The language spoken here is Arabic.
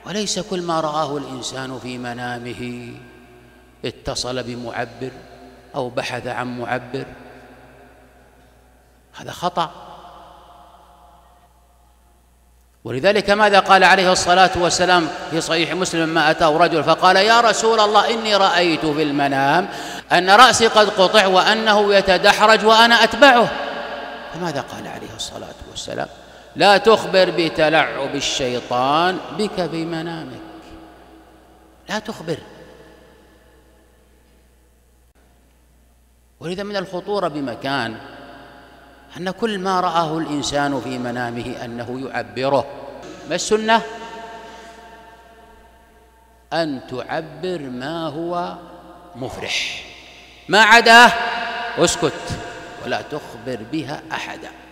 وليس كل ما رآه الإنسان في منامه اتصل بمعبر أو بحث عن معبر، هذا خطأ. ولذلك ماذا قال عليه الصلاة والسلام في صحيح مسلم؟ ما أتاه رجل فقال: يا رسول الله، إني رأيت في المنام أن رأسي قد قطع وأنه يتدحرج وأنا أتبعه. فماذا قال عليه الصلاة والسلام؟ لا تخبر بتلعب الشيطان بك في منامك، لا تخبر. ولذا من الخطورة بمكان أن كل ما رآه الإنسان في منامه أنه يعبره. ما السنة؟ أن تعبر ما هو مفرح، ما عداه اسكت ولا تخبر بها أحدا.